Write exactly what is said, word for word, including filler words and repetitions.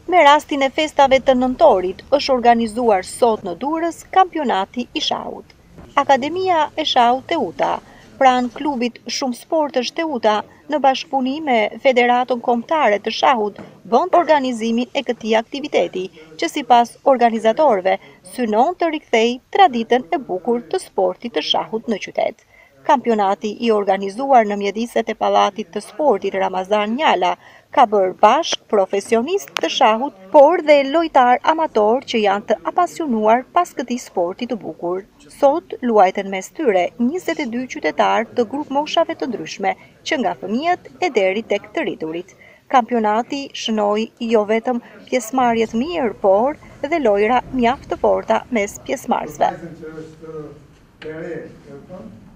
Me rastin e festave të nëntorit është organizuar sot në Durrës kampionati i Shahut. Akademia e Shahut Teuta, pranë klubit Shumë Sportësh Teuta, në bashkëpunim me Federatën Kombëtare të Shahut, bën organizimin e këtij aktiviteti, që sipas organizatorëve synon të rikthejë traditën e bukur të sportit të shahut në qytet. Kampionati i organizuar në mjediset e Pallatit të Sportit Ramazan Njala ka bërë bashk profesionist të shahut, por dhe lojtar amator që janë të apasionuar pas këtij sporti të bukur. Sot luajten mes tyre njëzet e dy qytetarë të grup moshave të ndryshme, që nga fëmijët e deri tek të rriturit. Kampionati shënoi jo vetëm pjesëmarrje të mirë, por dhe lojra mjaft të forta mes pjesëmarrësve.